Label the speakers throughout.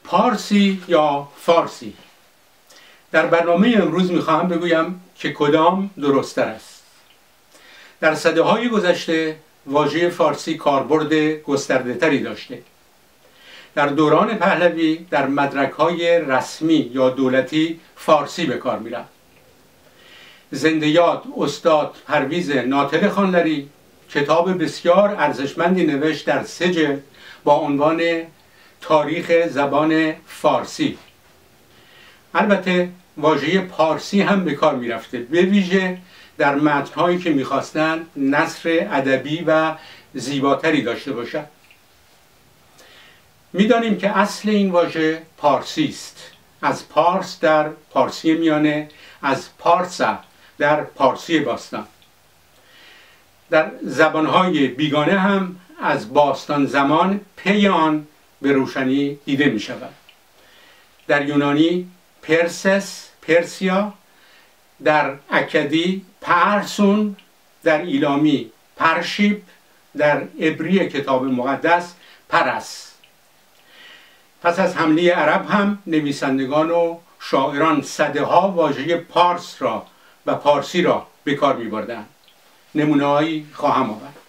Speaker 1: پارسی یا فارسی. در برنامه امروز میخواهم بگویم که کدام درست‌تر است. در سده‌های گذشته واژه فارسی کاربرد گسترده‌تری داشته. در دوران پهلوی در مدرک‌های رسمی یا دولتی فارسی به کار می‌رفت. زنده یاد استاد پرویز ناطق خانلری کتاب بسیار ارزشمندی نوشت در 3 جلد با عنوان تاریخ زبان فارسی. البته واژه پارسی هم به کار می‌رفته، به ویژه در متن‌هایی که می‌خواستند نثر ادبی و زیباتری داشته باشد. می‌دانیم که اصل این واژه پارسی است. از پارس در پارسی میانه، از پارسا در پارسی باستان. در زبان‌های بیگانه هم از باستان زمان پی آن به روشنی دیده می‌شود. در یونانی پرسس، پرسیا، در اکدی پرسون، در ایلامی پرشیب، در عبری کتاب مقدس پرس. پس از حمله عرب هم نویسندگان و شاعران صدها واژه پارس را و پارسی را به کار می‌بردند. نمونه‌هایی خواهم آورد.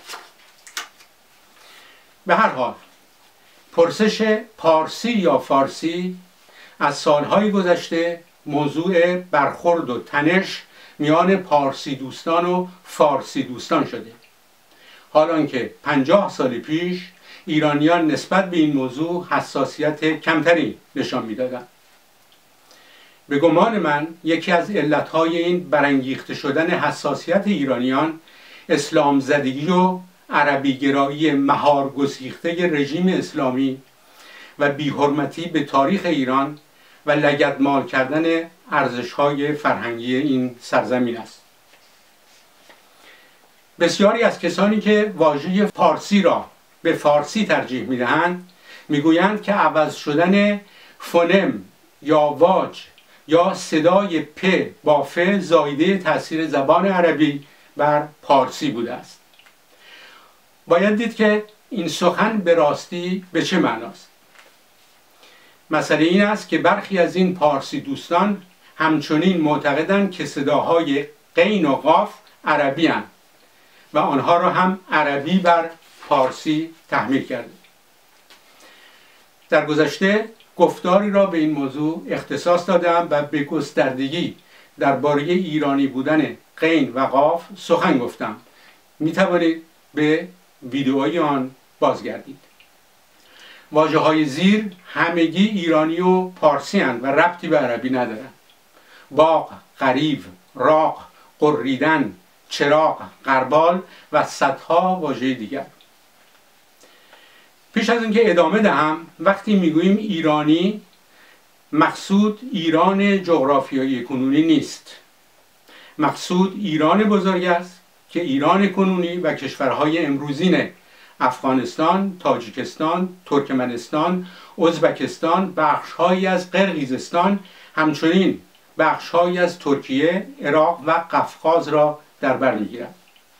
Speaker 1: به هر حال پرسش پارسی یا فارسی از سالهای گذشته موضوع برخورد و تنش میان پارسی دوستان و فارسی دوستان شده، حالان که 50 سال پیش ایرانیان نسبت به این موضوع حساسیت کمتری نشان میدادند. به گمان من یکی از علتهای این برانگیخته شدن حساسیت ایرانیان اسلام زدگی و عربی گرایی مهار گسیخته رژیم اسلامی و بی‌حرمتی به تاریخ ایران و لگدمال کردن ارزش‌های فرهنگی این سرزمین است. بسیاری از کسانی که واژه فارسی را به فارسی ترجیح می‌دهند می‌گویند که عوض شدن فونم یا واج یا صدای پ با ف زایده تاثیر زبان عربی بر پارسی بوده است. باید دید که این سخن به راستی به چه معناست. مسئله این است که برخی از این پارسی دوستان همچنین معتقدند که صداهای غین و قاف عربی هستند و آنها را هم عربی بر پارسی تحمیل کرده. در گذشته گفتاری را به این موضوع اختصاص دادم و به گستردگی درباره ایرانی بودن غین و قاف سخن گفتم. می توانید به ویدئوی آن بازگردید. واژه‌های زیر همگی ایرانی و پارسی هستند و ربطی به عربی ندارند. باغ، غریو، راغ، قریدن، چراغ، غربال و صدها واژه دیگر. پیش از اینکه ادامه دهم، وقتی میگوییم ایرانی مقصود ایران جغرافیایی کنونی نیست. مقصود ایران بزرگ است که ایران کنونی و کشورهای امروزین افغانستان، تاجیکستان، ترکمنستان، ازبکستان، بخش‌هایی از قرقیزستان، همچنین بخش‌هایی از ترکیه، عراق و قفقاز را در بر می‌گیرد.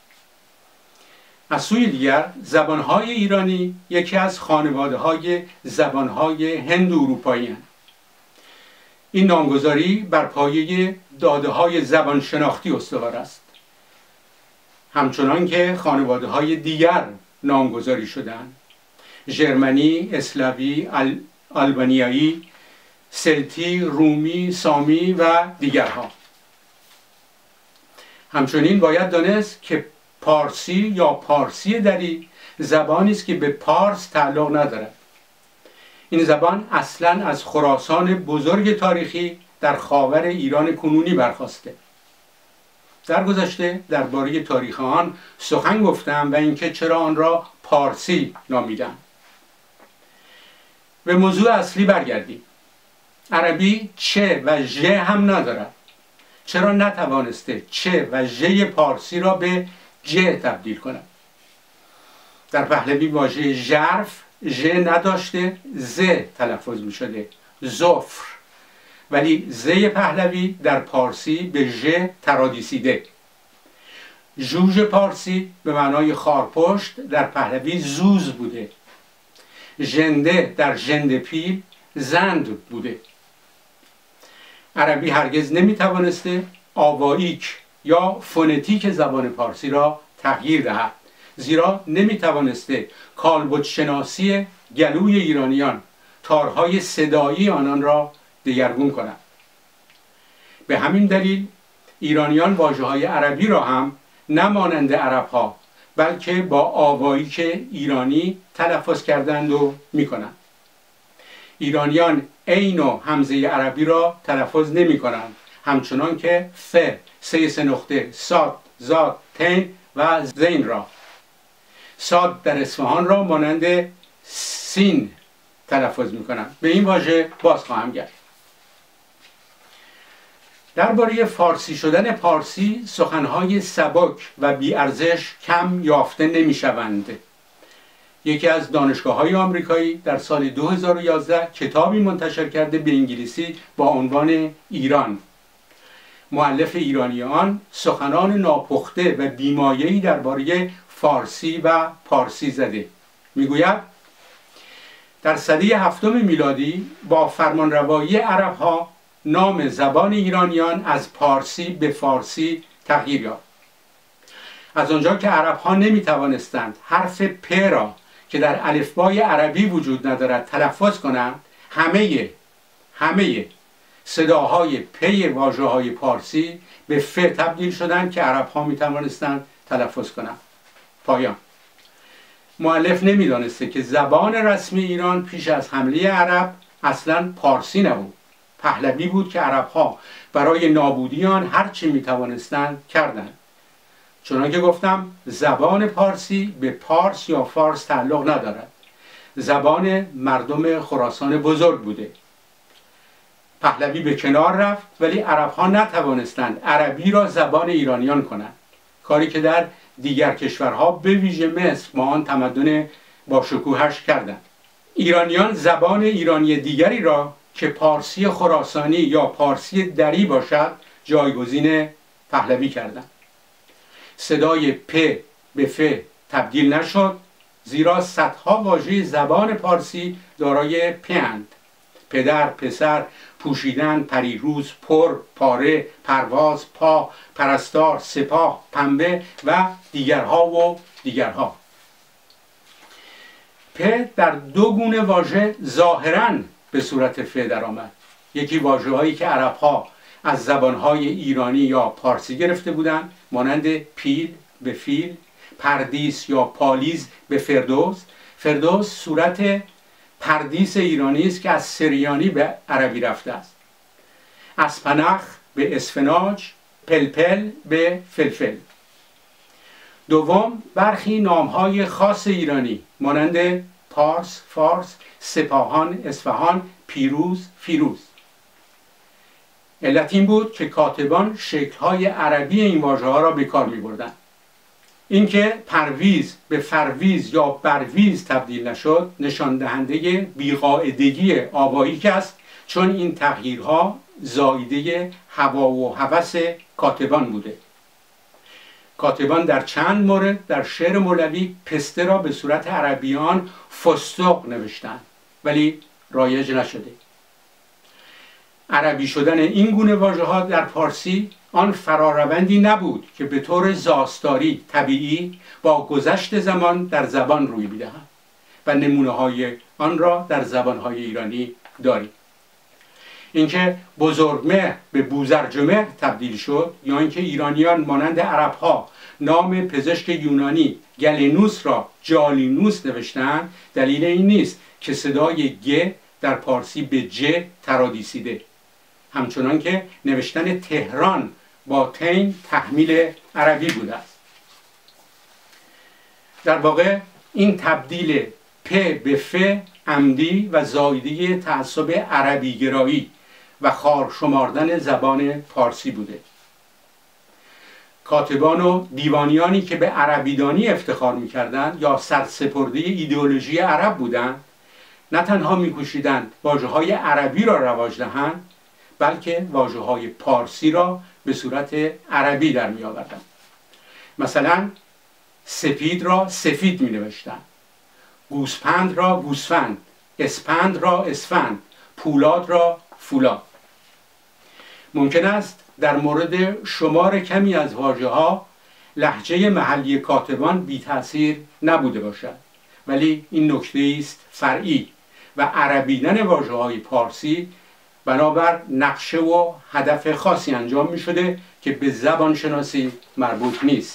Speaker 1: از سوی دیگر زبان‌های ایرانی یکی از خانواده‌های زبان‌های هند اروپایی هستند. این نامگذاری بر پایه داده‌های زبان شناختی استوار است، همچنان که خانواده‌های دیگر نامگذاری شدند: ژرمنی، اسلاوی، آلبانیایی، سلتی، رومی، سامی و دیگرها. همچنین باید دانست که پارسی یا پارسی دری زبانی است که به پارس تعلق ندارد. این زبان اصلاً از خراسان بزرگ تاریخی در خاور ایران کنونی برخاسته. در گذشته درباره تاریخ آن سخن گفتم و اینکه چرا آن را پارسی نامیدند. به موضوع اصلی برگردیم. عربی چه و ژ هم ندارد. چرا نتوانسته چه و ژ پارسی را به ج تبدیل کند؟ در پهلوی واژه ژرف ژ نداشته، ز تلفظ می شده، زفر. ولی ز پهلوی در پارسی به ژ ترادیسیده. جوج پارسی به معنای خارپشت در پهلوی زوز بوده. ژنده در ژنده پیل زند بوده. عربی هرگز نمیتوانسته آواییک یا فونتیک زبان پارسی را تغییر دهد، زیرا نمیتوانسته کالبد شناسی گلوی ایرانیان تارهای صدایی آنان را دگرگون کند. به همین دلیل ایرانیان واژه‌های عربی را هم نه مانند عرب‌ها بلکه با آواییک ایرانی تلفظ کردند و می‌کنند. ایرانیان عین و همزه عربی را تلفظ نمی‌کنند، همچنان که ف، سه نقطه، صاد، زاد، تین و زین را. صاد در اصفهان را مانند سین تلفظ می‌کنند. به این واژه باز خواهم گشت. درباره فارسی شدن پارسی سخنهای سبک و بی‌ارزش کم یافته نمی‌شوند. یکی از دانشگاه‌های آمریکایی در سال 2011 کتابی منتشر کرده به انگلیسی با عنوان ایران. مؤلف ایرانی آن سخنان ناپخته و بیمایه‌ای درباره فارسی و پارسی زده. میگوید در سده 7 میلادی با فرمانروایی عرب‌ها نام زبان ایرانیان از پارسی به فارسی تغییر یافت. از آنجا که عرب‌ها نمی‌توانستند حرف پ را که در الفبای عربی وجود ندارد تلفظ کنند، همه صداهای پی واژه‌های پارسی به ف تبدیل شدند که عرب‌ها می‌توانستند تلفظ کنند. پایان. مؤلف نمی‌دانسته که زبان رسمی ایران پیش از حمله عرب اصلاً پارسی نبود. پهلوی بود که عرب‌ها برای نابودی آن هر چه می‌توانستند کردند. چنانکه گفتم زبان پارسی به پارس یا فارس تعلق ندارد. زبان مردم خراسان بزرگ بوده. پهلوی به کنار رفت ولی عرب‌ها نتوانستند عربی را زبان ایرانیان کنند، کاری که در دیگر کشورها به ویژه مصر با آن تمدن با شکوهش کردند. ایرانیان زبان ایرانی دیگری را که پارسی خراسانی یا پارسی دری باشد جایگزین پهلوی کردند. صدای پ به ف تبدیل نشد، زیرا صدها واژه زبان پارسی دارای پ اند: پدر، پسر، پوشیدن، پریروز، پر، پاره، پرواز، پا، پرستار، سپاه، پنبه و دیگرها. پ در 2 گونه واژه ظاهراً به صورت ف درآمد. یکی واژه‌هایی که عرب‌ها از زبان‌های ایرانی یا پارسی گرفته بودند، مانند پیل به فیل، پردیس یا پالیز به فردوس. فردوس صورت پردیس ایرانی است که از سریانی به عربی رفته است. اسپنخ به اسفناج، پلپل به فلفل. دوم، برخی نام‌های خاص ایرانی مانند پارس، فارس، سپاهان، اصفهان، پیروز، فیروز. علت این بود که کاتبان شکل‌های عربی این واژه‌ها را به کار می‌بردند. اینکه پرویز به فرویز یا برویز تبدیل نشد نشان دهنده بی‌قاعدگی آواییک است، چون این تغییرها زاییده هوا و هوس کاتبان بوده. کاتبان در چند مورد در شعر مولوی پسته را به صورت عربیان فستق نوشتند ولی رایج نشده. عربی شدن این گونه واژه‌ها در پارسی آن فراروندی نبود که به طور زاستاری طبیعی با گذشت زمان در زبان روی می‌دهد و نمونه‌های آن را در زبان‌های ایرانی داریم. اینکه بزرگمهر به بوزرجمهر تبدیل شد یا اینکه ایرانیان مانند عرب‌ها نام پزشک یونانی گلینوس را جالینوس نوشتند، دلیل این نیست که صدای گ در پارسی به ج ترادیسیده، همچنان که نوشتن تهران با تین تحمیل عربی بوده است. در واقع این تبدیل پ به ف عمدی و زایده تعصب عربی گرایی و خوار شماردن زبان پارسی بوده. کاتبان و دیوانیانی که به عربیدانی افتخار می‌کردند یا سرسپرده ایدئولوژی عرب بودند، نه تنها می‌کوشیدند واژه‌های عربی را رواج دهند، بلکه واژه‌های پارسی را به صورت عربی در می‌آوردند. مثلا سپید را سفید می‌نوشتند، گوسپند را گوسفند، اسپند را اسفند، پولاد را فولاد. ممکن است در مورد شمار کمی از واژه‌ها لهجه محلی کاتبان بی تأثیر نبوده باشد، ولی این نکته است فرعی و عربیدن واژه‌های پارسی بنابر نقشه و هدف خاصی انجام می شده که به زبان شناسی مربوط نیست.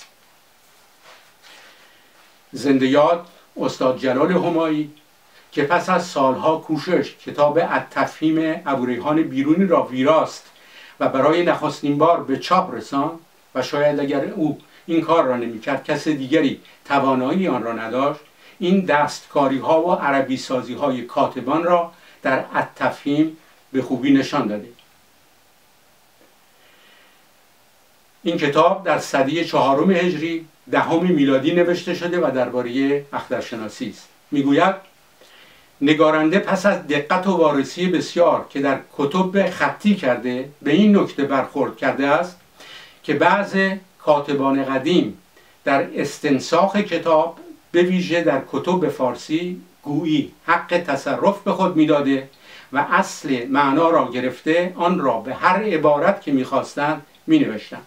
Speaker 1: زنده یاد استاد جلال همایی که پس از سالها کوشش کتاب التفهیم ابوریحان بیرونی را ویراست و برای نخستین بار به چاپ رساند و شاید اگر او این کار را نمی‌کرد کس دیگری توانایی آن را نداشت، این دستکاری ها و عربی سازی های کاتبان را در التفهیم به خوبی نشان داده. این کتاب در سده 4 هجری 10 میلادی نوشته شده و درباره اخترشناسی است. میگوید نگارنده پس از دقت و وارسی بسیار که در کتب خطی کرده به این نکته برخورد کرده است که بعض کاتبان قدیم در استنساخ کتاب به ویژه در کتب فارسی گویی حق تصرف به خود میداده و اصل معنا را گرفته آن را به هر عبارت که میخواستند مینوشتند.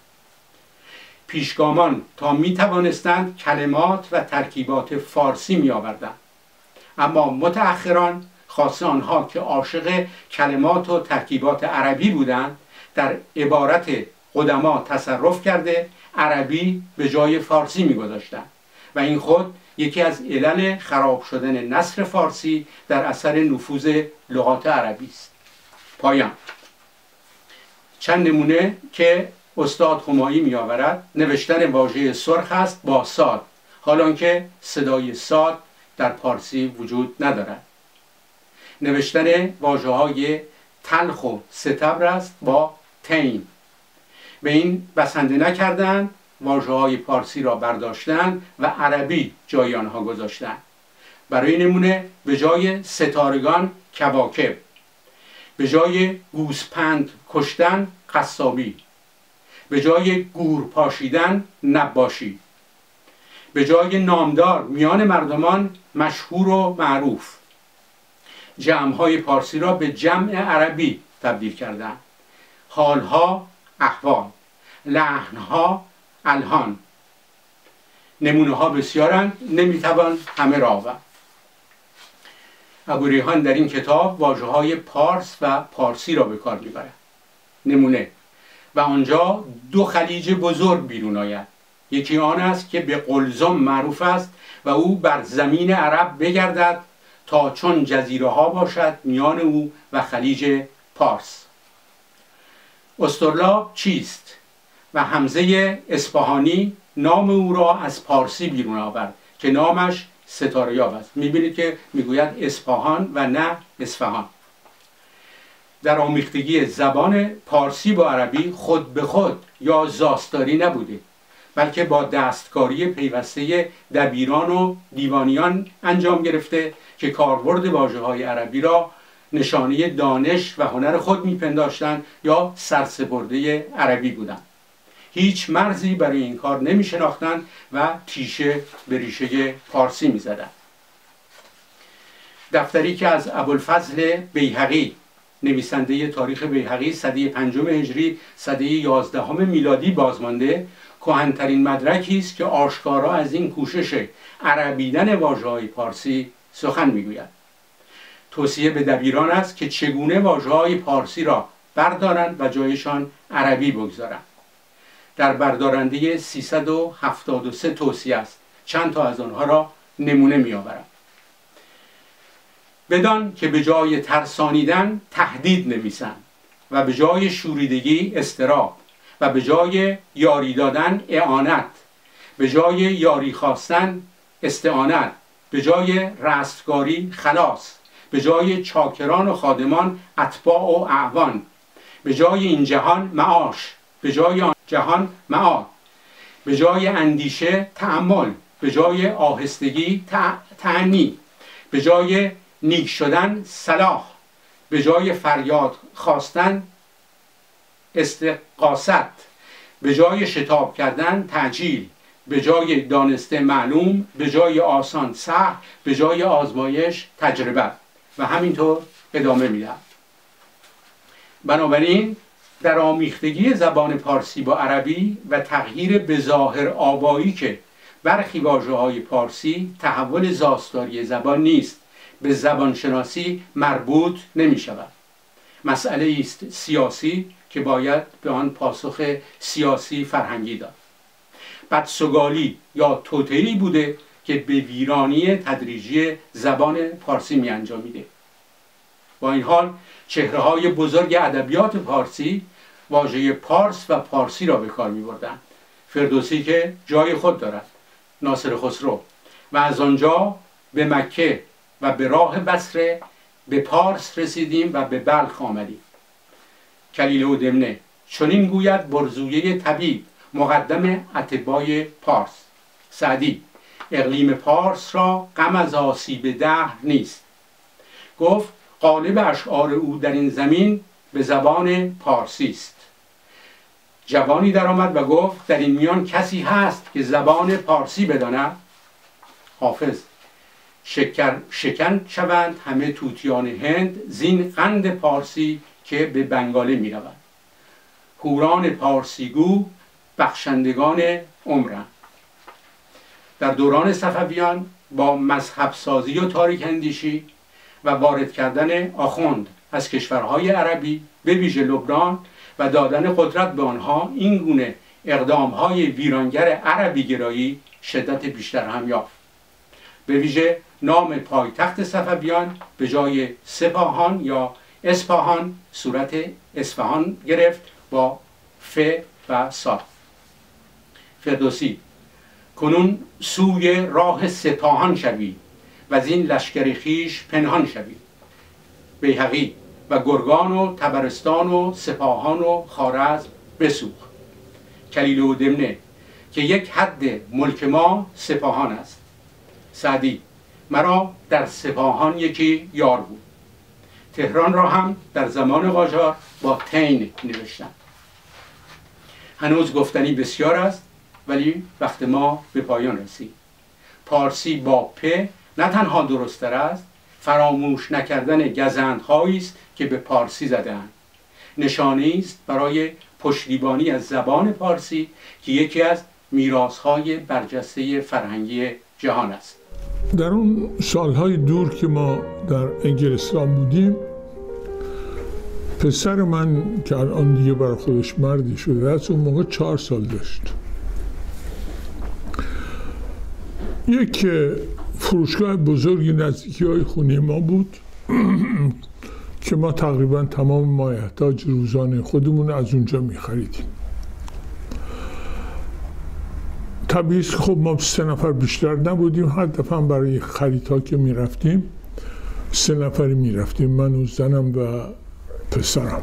Speaker 1: پیشگامان تا میتوانستند کلمات و ترکیبات فارسی میآوردند، اما متأخران خاصه آنها که عاشق کلمات و ترکیبات عربی بودند در عبارت قدما تصرف کرده عربی به جای فارسی میگذاشتند و این خود یکی از علل خراب شدن نثر فارسی در اثر نفوذ لغات عربی است. پایان. چند نمونه که استاد همایی میآورد: نوشتن واژه سرخ است با صاد، حالان که صدای صاد در پارسی وجود ندارد. نوشتن واژه‌های تلخ و ستبر است با تین. به این بسنده نکردند، واژه‌های پارسی را برداشتند و عربی جای آنها گذاشتند. برای نمونه به جای ستارگان کواکب، به جای گوسپند کشتن قصابی، به جای گور پاشیدن نباشی، به جای نامدار میان مردمان مشهور و معروف. جمع‌های پارسی را به جمع عربی تبدیل کردند. حالها احوال، لحنها الحان. نمونه ها بسیارند، نمیتوان همه را آورد. ابوریحان در این کتاب واژه‌های پارس و پارسی را به کار میبرد. نمونه: و آنجا 2 خلیج بزرگ بیرون آید، یکی آن است که به قلزم معروف است و او بر زمین عرب بگردد تا چون جزیره ها باشد میان او و خلیج پارس. استرلاب چیست؟ و حمزه اصفهانی نام او را از پارسی بیرون آورد که نامش ستاره‌یاب است. میبینید که میگوید اصفهان و نه اصفهان. در آمیختگی زبان پارسی با عربی خود به خود یا زاستاری نبوده، بلکه با دستکاری پیوسته دبیران و دیوانیان انجام گرفته که کاربرد واژه‌های عربی را نشانه دانش و هنر خود میپنداشتند یا سرسپرده عربی بودند. هیچ مرزی برای این کار نمی شناختند و تیشه به ریشه پارسی می زدند. دفتری که از ابوالفضل بیهقی نویسنده تاریخ بیهقی سده 5 هجری سده 11 میلادی بازمانده، کهن‌ترین مدرکی است که آشکارا از این کوشش عربیدن واژه‌های پارسی سخن میگوید. توصیه به دبیران است که چگونه واژه‌های پارسی را بردارند و جایشان عربی بگذارند. در بردارنده 373 توصیه است. چند تا از آنها را نمونه می‌آورم. بدان که به جای ترسانیدن تهدید نویسند و به جای شوریدگی اضطراب و به جای یاری دادن اعانت، به جای یاری خواستن استعانت، به جای رستگاری خلاص، به جای چاکران و خادمان اتباع و اعوان، به جای این جهان معاش، به جای آن جهان معاد، به جای اندیشه تأمل، به جای آهستگی تأنی، به جای نیک شدن صلاح، به جای فریاد خواستن استغاثت، به جای شتاب کردن تعجیل، به جای دانسته معلوم، به جای آسان سهل، به جای آزمایش تجربه و همینطور ادامه میدم. بنابراین در آمیختگی زبان پارسی با عربی و تغییر به ظاهر آوایی که برخی واژه‌های پارسی تحول زاستاری زبان نیست، به زبانشناسی مربوط نمی شود. مسئله است سیاسی که باید به آن پاسخ سیاسی فرهنگی داد. بدسگالی یا توطئه‌ای بوده که به ویرانی تدریجی زبان پارسی می انجامیده. با این حال چهره‌های بزرگ ادبیات پارسی واژه پارس و پارسی را به کار می بردند. فردوسی که جای خود دارد، ناصر خسرو، و از آنجا به مکه و به راه بصره به پارس رسیدیم و به بلخ آمدیم. کلیله و دمنه چنین گوید برزویه طبیب مقدم اتباع پارس. سعدی اقلیم پارس را غم از آسیب دهر نیست. گفت غالب اشعار او در این زمین به زبان پارسی است. جوانی در آمد و گفت در این میان کسی هست که زبان پارسی بداند؟ حافظ شکن شوند همه طوطیان هند زین قند پارسی که به بنگاله می روند. هوران پارسیگو بخشندگان عمرند. در دوران صفویان با مذهب سازی و تاریک اندیشی و وارد کردن آخوند از کشورهای عربی به ویژه لبنان و دادن قدرت به آنها، این گونه اقدامهای ویرانگر عربی گرایی شدت بیشتر هم یافت. به ویژه نام پایتخت صفویان به جای سپاهان یا اصفهان صورت اصفهان گرفت با ف و صاد. فردوسی کنون سوی راه سپاهان شوی و از این لشکر خویش پنهان شوی. بیهقی و گرگان و طبرستان و سپاهان و خوارزم بسوخ. کلیله و دمنه که یک حد ملک ما سپاهان است. سعدی مرا در سپاهان یکی یار بود. تهران را هم در زمان قاجار با تین نوشتند. هنوز گفتنی بسیار است ولی وقت ما به پایان رسید. پارسی با پ نه تنها درست‌تر است، فراموش نکردن گزندهایی است که به پارسی زده‌اند. نشانه‌ای است برای پشتیبانی از زبان پارسی که یکی از میراث‌های برجسته فرهنگی جهان است.
Speaker 2: در اون سالهای دور که ما در انگلستان بودیم، پسر من که الان دیگه برای خودش مردی شده است، اون موقع 4 سال داشت. یک فروشگاه بزرگی نزدیکی های خونه ما بود که ما تقریبا تمام مایحتاج روزانه خودمون از اونجا می خریدیم. طبیعی است خب ما 3 نفر بیشتر نبودیم. هر دفعه برای خریدها که می رفتیم 3 نفری می رفتیم، من و زنم و پسرم.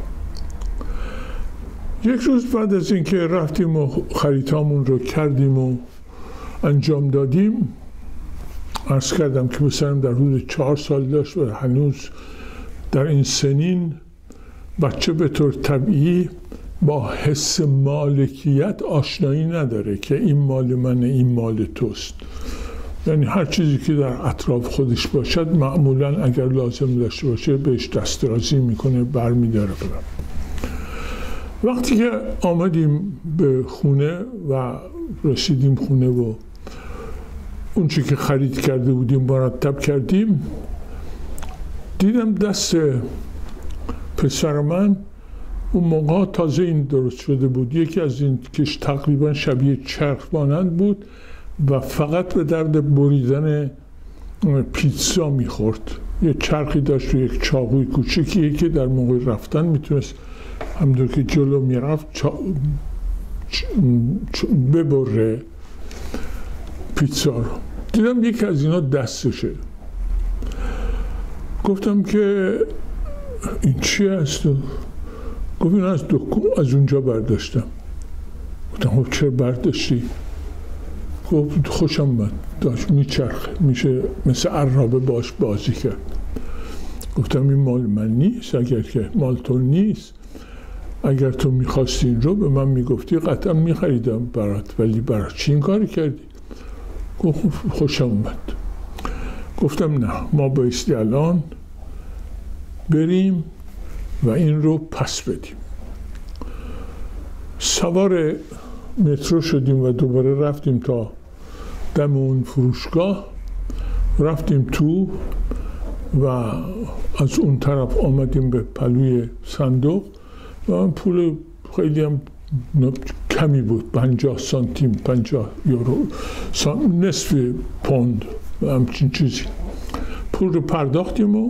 Speaker 2: یک روز بعد از اینکه رفتیم و خریدهامون رو کردیم و انجام دادیم، عرض کردم که پسرم در حدود 4 سال داشت و هنوز در این سنین بچه به طور طبیعی با حس مالکیت آشنایی نداره که این مال منه، این مال توست. یعنی هر چیزی که در اطراف خودش باشد معمولا اگر لازم داشته باشه بهش دسترازی میکنه، برمیداره. وقتی که آمدیم به خونه و رسیدیم خونه و اون چی که خرید کرده بودیم مرتب کردیم، دیدم دست پسر من اون موقع تازه این درست شده بود، یکی از این که تقریبا شبیه چرخ مانند بود و فقط به درد بریدن پیتزا میخورد. یه چرخی داشت و یک چاقوی کوچکی که در موقع رفتن میتونست همونطور که جلو میرفت ببره پیتزا رو. دیدم یکی از اینا دستشه. گفتم که این چی هست؟ گفت این از دکون از اونجا برداشتم. گفتم خب چرا برداشتی؟ گفت خوشم اومد، داشت میچرخه، میشه مثل عرابه باش بازی کرد. گفتم این مال من نیست، اگر که مال تو نیست، اگر تو میخواستی این رو به من میگفتی قطعا میخریدم برات، ولی برای چی این کاری کردی؟ گفت خوشم اومد. گفتم نه، ما بایستی الان بریم و این رو پس بدیم. سوار مترو شدیم و دوباره رفتیم تا دم اون فروشگاه، رفتیم تو و از اون طرف آمدیم به پلوی صندوق و من پول خیلی هم کمی بود، 50 سانتیم، 50 یورو، نصف پوند و همچین چیزی. پول رو پرداختیم و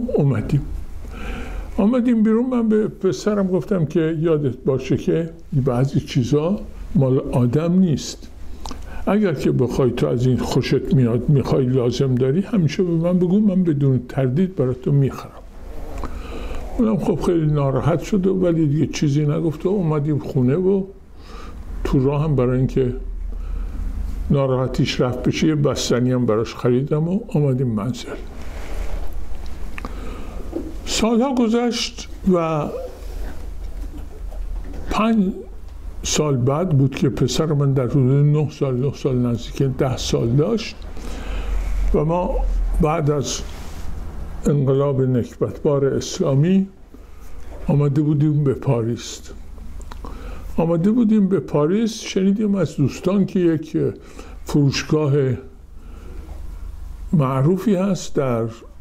Speaker 2: آمدیم بیرون. من به پسرم گفتم که یادت باشه که بعضی چیزا مال آدم نیست، اگر که بخوای تو از این خوشت میاد میخوای لازم داری همیشه به من بگو، من بدون تردید برای تو میخرم. اونم خب خیلی ناراحت شد ولی دیگه چیزی نگفت و اومدیم خونه و تو راه هم برای اینکه ناراحتیش رفت بشه یه بستنی هم براش خریدم و آمدیم منزل. سالها گذشت و 5 سال بعد بود که پسر من در حدود 9 سال نزدیک 10 سال داشت و ما بعد از انقلاب نکبتبار اسلامی آمده بودیم به پاریس. شنیدیم از دوستان که یک فروشگاه معروفی هست در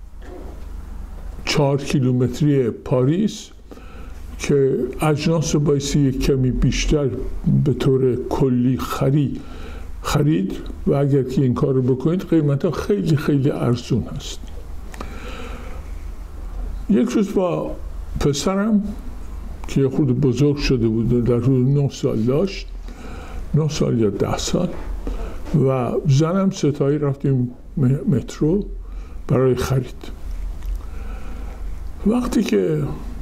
Speaker 2: 4 کیلومتری پاریس که اجناس رو بایستی یک کمی بیشتر به طور کلی خرید و اگر که این کار رو بکنید قیمتها خیلی خیلی ارزون هست. یک روز با پسرم که خود بزرگ شده بود، در حدود 9 سال داشت، 9 سال یا 10 سال، و زنم ستایی رفتیم مترو برای خرید. وقتی که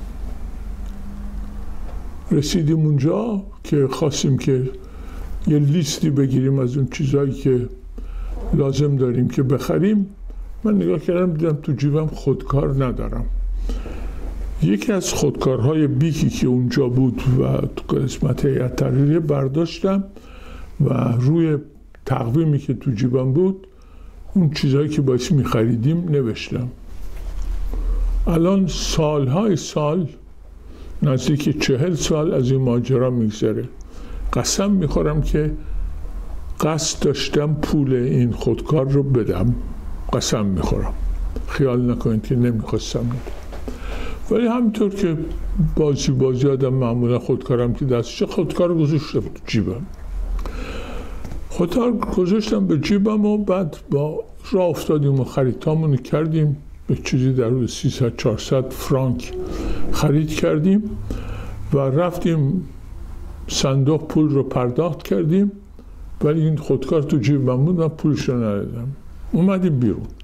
Speaker 2: رسیدیم اونجا که خواستیم که یه لیستی بگیریم از اون چیزهایی که لازم داریم که بخریم، من نگاه کردم دیدم تو جیبم خودکار ندارم. یکی از خودکارهای بیکی که اونجا بود و تو قسمت هیئت تحریریه برداشتم و روی تقویمی که تو جیبم بود اون چیزهایی که باعث می‌خریدیم نوشتم. الان سالهای سال، نزدیک 40 سال از این ماجرا میگذره. قسم میخورم که قصد داشتم پول این خودکار رو بدم، قسم میخورم، خیال نکنید که نمیخواستم بدم. ولی همینطور که بازی آدم معمولا خودکارم که دستشه، خودکار رو گذاشتم تو جیبم. خودکار گذاشتم به جیبم و بعد با راه افتادیم و خریدامون کردیم. به چیزی در حدود 300-400 فرانک خرید کردیم و رفتیم صندوق، پول رو پرداخت کردیم، ولی این خودکار تو جیبم بود، من پولش رو ندادم. اومدیم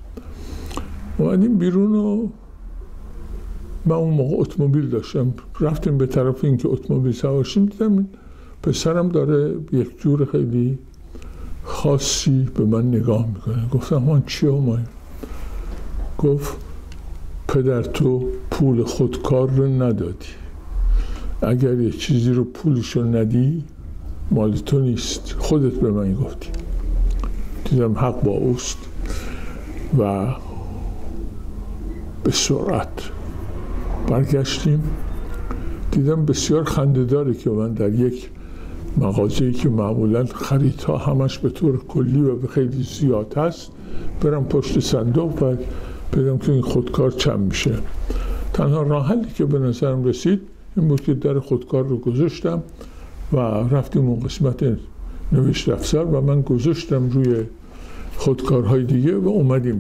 Speaker 2: بیرون و من اون موقع اتومبیل داشتم. رفتیم به طرف اینکه اتومبیل سوار شدیم، دیدم پسرم داره یک جور خیلی خاصی به من نگاه میکنه. گفتم من چیه اومدیم؟ گفت پدر تو پول خودکار رو ندادی، اگر یه چیزی رو پولش رو ندی مال تو نیست، خودت به من گفتی. دیدم حق با اوست و به سرعت برگشتیم. دیدم بسیار خنده‌داره که من در یک مغازه‌ای که معمولاً خریدها همش به طور کلی و به خیلی زیاد هست برم پشت صندوق و بگم که این خودکار چند میشه. تنها راه حلی که به نظرم رسید این بود که در خودکار رو گذاشتم و رفتیم اون قسمت نوشت افزار و من گذاشتم روی خودکارهای دیگه و اومدیم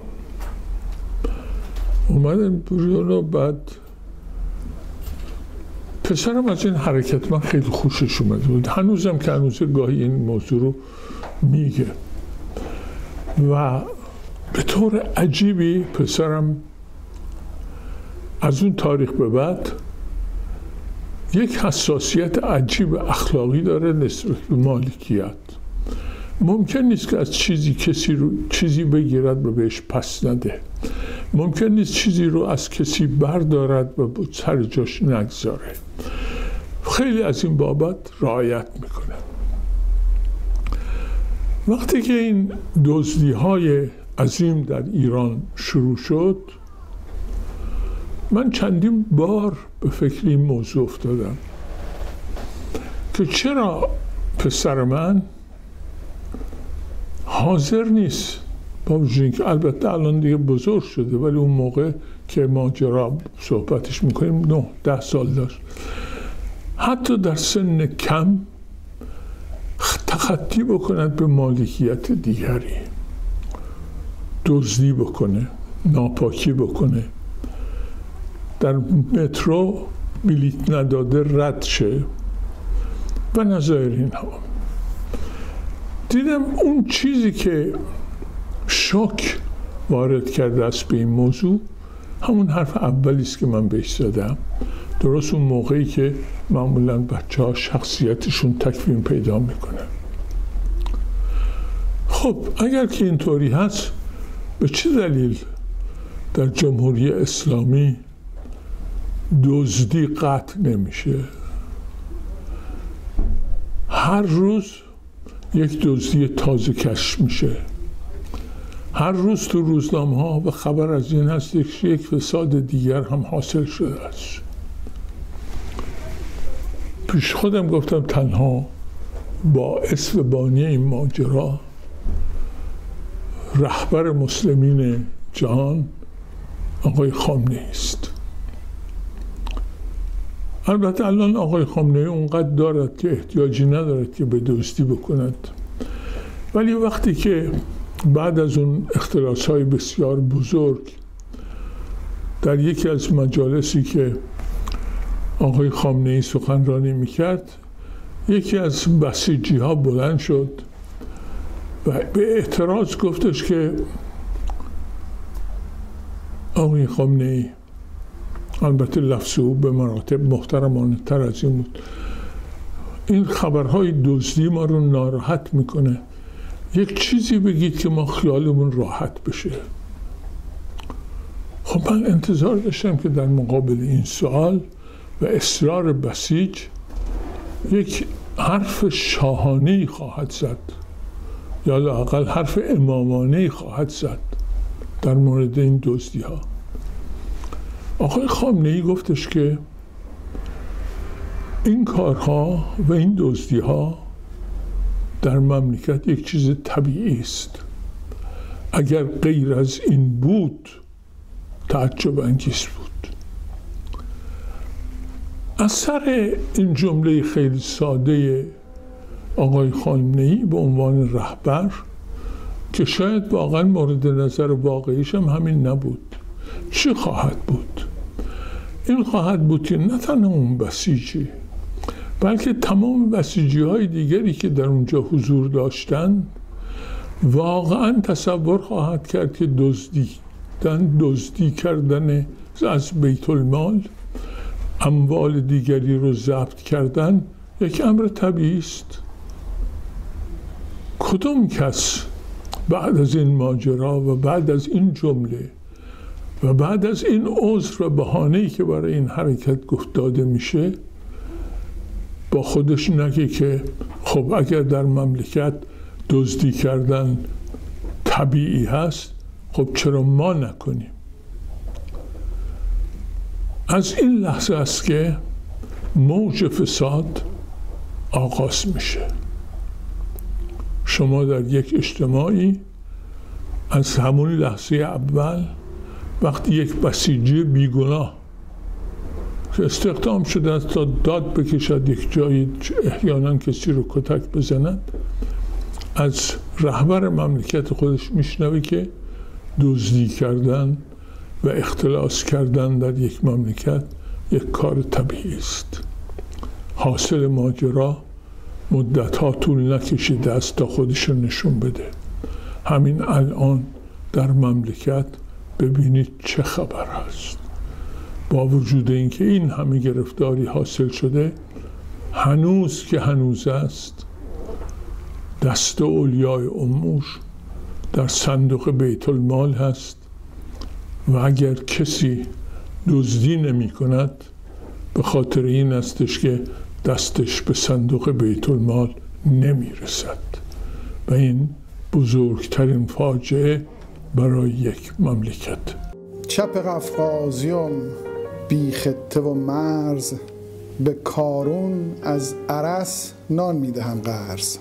Speaker 2: بیرون و بعد پسرم از این حرکت من خیلی خوشش اومده بود. هنوزم که هنوزه گاهی این موضوع رو میگه و به طور عجیبی پسرم از اون تاریخ به بعد یک حساسیت عجیب اخلاقی داره نسبت به مالکیت. ممکن نیست که از چیزی بگیرد و بهش پس نده. ممکن نیست چیزی رو از کسی بردارد و سر جاش نگذاره. خیلی از این بابت رعایت میکنه. وقتی که این دزدی‌های عظیم در ایران شروع شد من چندین بار به فکر این موضوع افتادم که چرا پسر من حاضر نیست، با وجود اینکه البته الان دیگه بزرگ شده، ولی اون موقع که ماجرا صحبتش میکنیم 9-10 سال داشت، حتی در سن کم تخطی بکند به مالکیت دیگری، دزدی بکنه، ناپاکی بکنه، در مترو بلیط نداده رد شه و نظایر اینها. دیدم اون چیزی که شوک وارد کرده است به این موضوع همون حرف اولی است که من بهش زدم، درست اون موقعی که معمولا بچه‌ها شخصیتشون تکوین پیدا میکنه. خب اگر که اینطوری هست، به چه دلیل در جمهوری اسلامی دزدی قطع نمیشه؟ هر روز یک دزدی تازه کشف میشه، هر روز تو روزنامه‌ها و خبر از این هست یک فساد دیگر هم حاصل شده است. پیش خودم گفتم تنها باعث و بانی این ماجرا رهبر مسلمین جهان آقای خامنه‌ای است. البته الان آقای خامنه‌ای اونقدر دارد که احتیاجی ندارد که به دزدی بکند، ولی وقتی که بعد از اون اختلاس‌های بسیار بزرگ در یکی از مجالسی که آقای خامنه‌ای سخنرانی میکرد، یکی از بسیجی‌ها بلند شد و به اعتراض گفتش که آقای خامنه‌ای، البته لفظ او به مراتب محترمانه تر از این بود، این خبرهای دزدی ما رو ناراحت میکنه، یک چیزی بگید که ما خیالمون راحت بشه. خب من انتظار داشتم که در مقابل این سوال و اصرار بسیج یک حرف شاهانه‌ای خواهد زد، یا لااقل حرف امامانه‌ای خواهد زد در مورد این دزدی ها. آقای خامنه‌ای گفتش که این کارها و این دزدی ها در مملکت یک چیز طبیعی است، اگر غیر از این بود تعجب انگیز بود. اثر این جمله خیلی ساده آقای خامنه‌ای به عنوان رهبر، که شاید واقعا مورد نظر واقعیش هم همین نبود، چه خواهد بود؟ این خواهد بود که نه تنها اون بسیجی، بلکه تمام بسیجی های دیگری که در اونجا حضور داشتند واقعا تصور خواهد کرد که دزدی کردن از بیت المال، اموال دیگری رو ضبط کردن یک امر طبیعی است. کدوم کس بعد از این ماجرا و بعد از این جمله و بعد از این عذر و بهانه‌ای که برای این حرکت گفت داده میشه، با خودش نگه که خب اگر در مملکت دزدی کردن طبیعی هست، خب چرا ما نکنیم؟ از این لحظه است که موج فساد آغاز میشه. شما در یک اجتماعی از همون لحظه اول، وقتی یک بسیجی بیگناه که استخدام شده است تا داد بکشد یک جایی، احیانا کسی رو کتک بزند، از رهبر مملکت خودش میشنوه که دزدی کردن و اختلاس کردن در یک مملکت یک کار طبیعی است. حاصل ماجرا مدت‌ها طول نکشیده است تا خودش رو نشون بده. همین الان در مملکت ببینید چه خبر هست. با وجود اینکه این همه گرفتاری حاصل شده، هنوز که هنوز است، دست اولیای امور در صندوق بیت المال هست و اگر کسی دزدی نمی کند به خاطر این استش که دستش به صندوق بیت المال نمی رسد و این بزرگترین فاجعه برای یک مملکت.
Speaker 3: چپ قفقازیان بی خطه و مرز، به کارون از ارس نان میدهم قرض.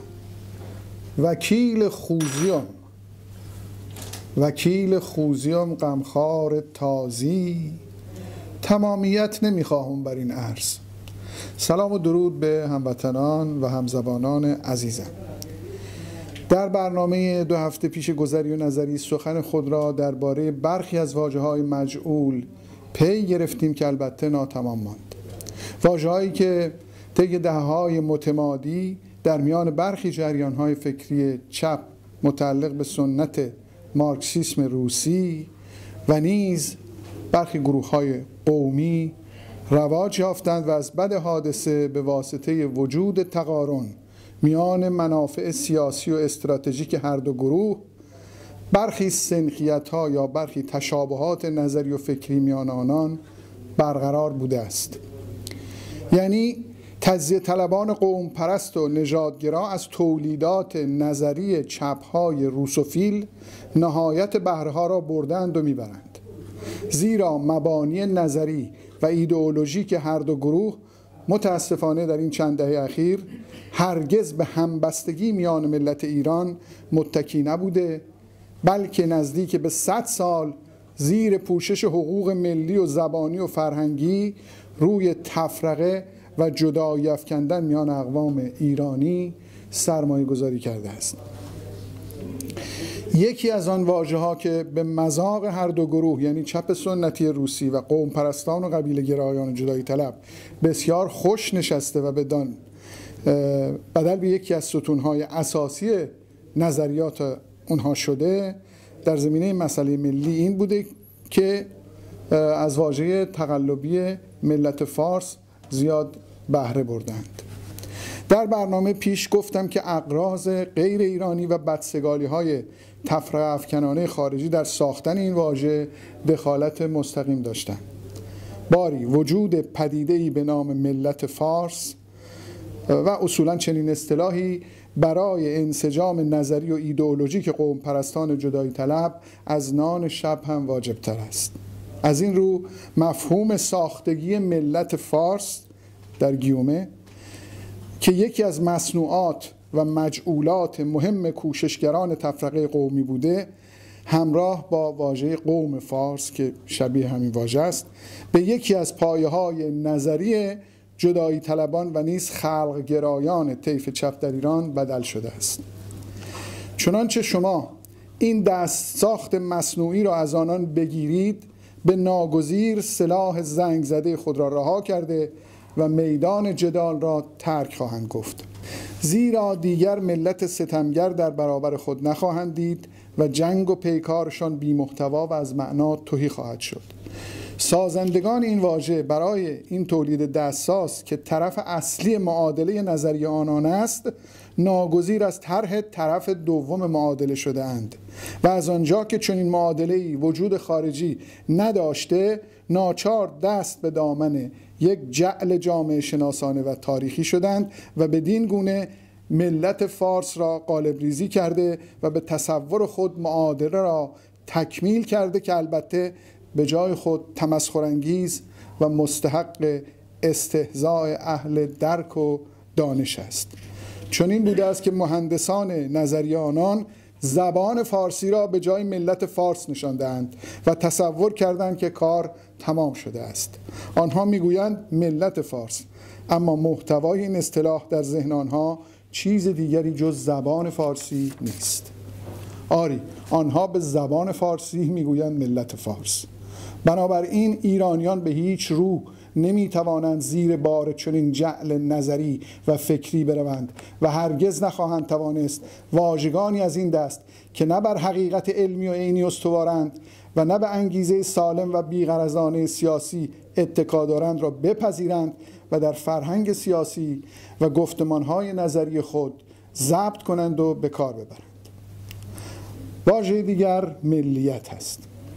Speaker 3: وکیل خوزیم غمخوار تازی، تمامیت نمیخواهم بر این عرض. سلام و درود به هموطنان و همزبانان عزیزم. در برنامه 2 هفته پیش گذری و نظری سخن خود را درباره برخی از واژه‌های مجعول پی گرفتیم که البته ناتمام ماند. واژه‌هایی که طی دهه‌های متمادی در میان برخی جریان‌های فکری چپ متعلق به سنت مارکسیسم روسی و نیز برخی گروه‌های قومی رواج یافتند و از بد حادثه به واسطه وجود تقارن میان منافع سیاسی و استراتژیک هر دو گروه، برخی سنخیت‌ها یا برخی تشابهات نظری و فکری میان آنان برقرار بوده است. یعنی تجزیه طلبان قوم پرست و نژادگرا از تولیدات نظری چپ‌های روسوفیل نهایت بهره‌ها را بردند و میبرند، زیرا مبانی نظری و ایدئولوژیک هر دو گروه متاسفانه در این چند دهه اخیر هرگز به همبستگی میان ملت ایران متکی نبوده، بلکه نزدیک به 100 سال زیر پوشش حقوق ملی و زبانی و فرهنگی روی تفرقه و جدایی افکندن میان اقوام ایرانی سرمایه گذاری کرده است. یکی از آن واژه‌ها که به مذاق هر دو گروه، یعنی چپ سنتی روسی و قوم پرستان و قبیله گرایان جدایی طلب، بسیار خوش نشسته و بدل به یکی از ستونهای اساسی نظریات اونها شده در زمینه مسئله ملی این بوده که از واژه تقلبی ملت فارس زیاد بهره بردند. در برنامه پیش گفتم که اغراض غیر ایرانی و بدسگالی های تفرقه افکنانه خارجی در ساختن این واژه دخالت مستقیم داشتند. باری وجود پدیده‌ای به نام ملت فارس و اصولا چنین اصطلاحی برای انسجام نظری و ایدئولوژیک قوم پرستان جدایی طلب از نان شب هم واجب تر است. از این رو مفهوم ساختگی ملت فارس در گیومه که یکی از مصنوعات و مجعولات مهم کوششگران تفرقه قومی بوده، همراه با واژه قوم فارس که شبیه همین واژه است، به یکی از پایه‌های نظری جدایی طلبان و نیز خلق گرایان طیف چپ در ایران بدل شده است. چنانچه شما این دست ساخت مصنوعی را از آنان بگیرید، به ناگزیر سلاح زنگ زده خود را رها کرده و میدان جدال را ترک خواهند گفت، زیرا دیگر ملت ستمگر در برابر خود نخواهند دید و جنگ و پیکارشان بی محتوا و از معنا تهی خواهد شد. سازندگان این واژه برای این تولید دستساز که طرف اصلی معادله نظری آنان است، ناگزیر از طرح طرف دوم معادله شده اند و از آنجا که چنین معادله‌ای وجود خارجی نداشته، ناچار دست به دامن یک جعل جامعه شناسانه و تاریخی شدند و بدین گونه ملت فارس را قالب ریزی کرده و به تصور خود معادله را تکمیل کرده که البته به جای خود تمسخرانگیز و مستحق استهزاء اهل درک و دانش است. چون این بوده است که مهندسان نظری آنان زبان فارسی را به جای ملت فارس نشاندند و تصور کردند که کار تمام شده است. آنها میگویند ملت فارس، اما محتوای این اصطلاح در ذهن آنها چیز دیگری جز زبان فارسی نیست. آری، آنها به زبان فارسی میگویند ملت فارس. بنابراین ایرانیان به هیچ رو نمیتوانند زیر بار چنین جعل نظری و فکری بروند و هرگز نخواهند توانست واژگانی از این دست که نه بر حقیقت علمی و عینی استوارند و نه به انگیزه سالم و بی‌غرضانه سیاسی اتکا دارند را بپذیرند و در فرهنگ سیاسی و گفتمانهای نظری خود ضبط کنند و به کار ببرند. واژه دیگر ملیت است.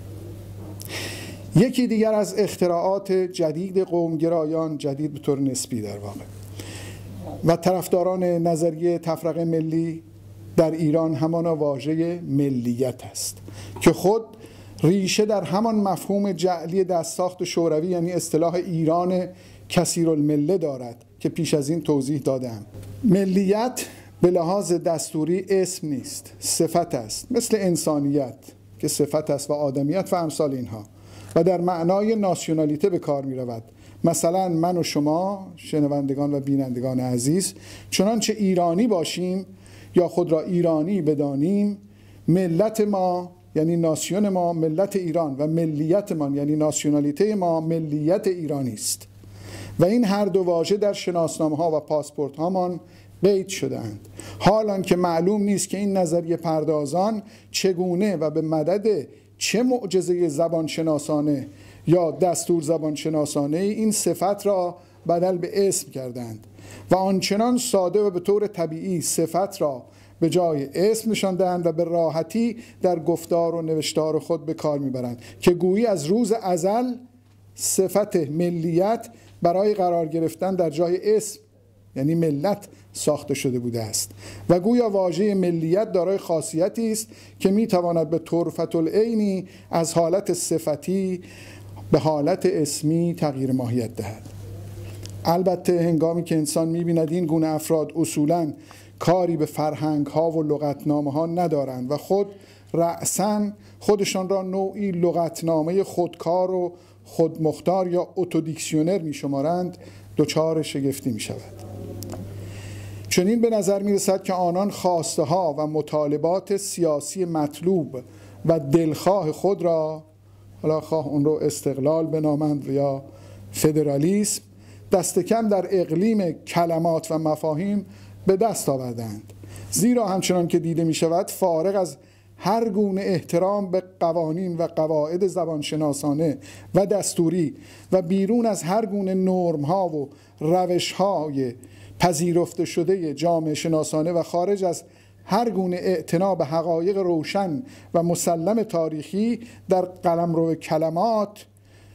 Speaker 3: یکی دیگر از اختراعات جدید قومگرایان، جدید به طور نسبی در واقع، و طرفداران نظریه تفرقه ملی در ایران همانا واژه ملیت است که خود ریشه در همان مفهوم جعلی دستساخت شوروی، یعنی اصطلاح ایران کثیرالمله دارد که پیش از این توضیح دادم. ملیت به لحاظ دستوری اسم نیست، صفت است، مثل انسانیت که صفت است و آدمیت و امثال اینها، و در معنای ناسیونالیته به کار می رود. مثلا من و شما شنوندگان و بینندگان عزیز چنانچه ایرانی باشیم یا خود را ایرانی بدانیم، ملت ما یعنی ناسیون ما ملت ایران و ملیت ما یعنی ناسیونالیته ما ملیت ایرانی است و این هر دو واژه در شناسنامه ها و پاسپورت هامان قید شدند. حالان که معلوم نیست که این نظریه پردازان چگونه و به مدد چه معجزه زبانشناسانه یا دستور زبانشناسانه این صفت را بدل به اسم کردند و آنچنان ساده و به طور طبیعی صفت را به جای اسم نشاندند و به راحتی در گفتار و نوشتار خود به کار میبرند که گویی از روز ازل صفت ملیت برای قرار گرفتن در جای اسم یعنی ملت ساخته شده بوده است و گویا واژه ملیت دارای خاصیتی است که میتواند به طرفة العینی از حالت صفتی به حالت اسمی تغییر ماهیت دهد. البته هنگامی که انسان می‌بیند این گونه افراد اصولاً کاری به فرهنگ ها و لغتنامه ها ندارند و رأساً خودشان را نوعی لغتنامه خودکار و خودمختار یا اتودیکسیونر می‌شمارند، دچار شگفتی می‌شود. چنین به نظر می‌رسد که آنان خواسته ها و مطالبات سیاسی مطلوب و دلخواه خود را، حالا خواه اون رو استقلال بنامند یا فدرالیسم، دست کم در اقلیم کلمات و مفاهیم به دست آوردند. زیرا همچنان که دیده می شود فارغ از هر گونه احترام به قوانین و قواعد زبانشناسانه و دستوری و بیرون از هر گونه نرم ها و روش های پذیرفته شده جامعه شناسانه و خارج از هر گونه اعتنا به حقایق روشن و مسلم تاریخی در قلمرو کلمات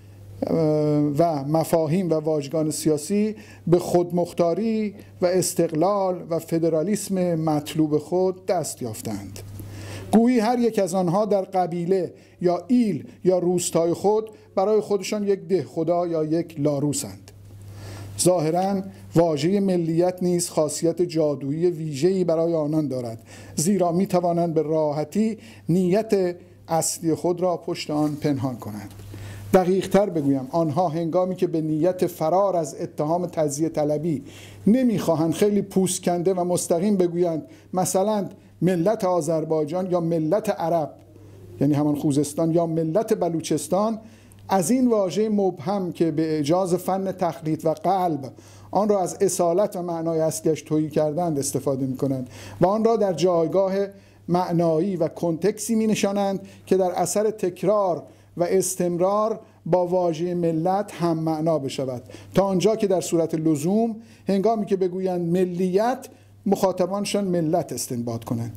Speaker 3: و مفاهیم و واژگان سیاسی به خودمختاری و استقلال و فدرالیسم مطلوب خود دست یافتند. گویی هر یک از آنها در قبیله یا ایل یا روستای خود برای خودشان یک دهخدا یا یک لاروسند. ظاهراً واژه ملیت نیز خاصیت جادویی ویژه‌ای برای آنان دارد، زیرا می توانند به راحتی نیت اصلی خود را پشت آن پنهان کنند. دقیق تر بگویم، آنها هنگامی که به نیت فرار از اتهام تجزیه طلبی نمیخواهند خیلی پوست کنده و مستقیم بگویند مثلا ملت آذربایجان یا ملت عرب یعنی همان خوزستان یا ملت بلوچستان، از این واژه مبهم که به اجاز فن تخلیط و قلب آن را از اصالت و معنای اصلیش تویی کردند استفاده می‌کنند و آن را در جایگاه معنایی و کنتکسی می‌نشانند که در اثر تکرار و استمرار با واژه ملت هم معنا بشود، تا آنجا که در صورت لزوم هنگامی که بگویند ملیت مخاطبانشان ملت استنباط کنند.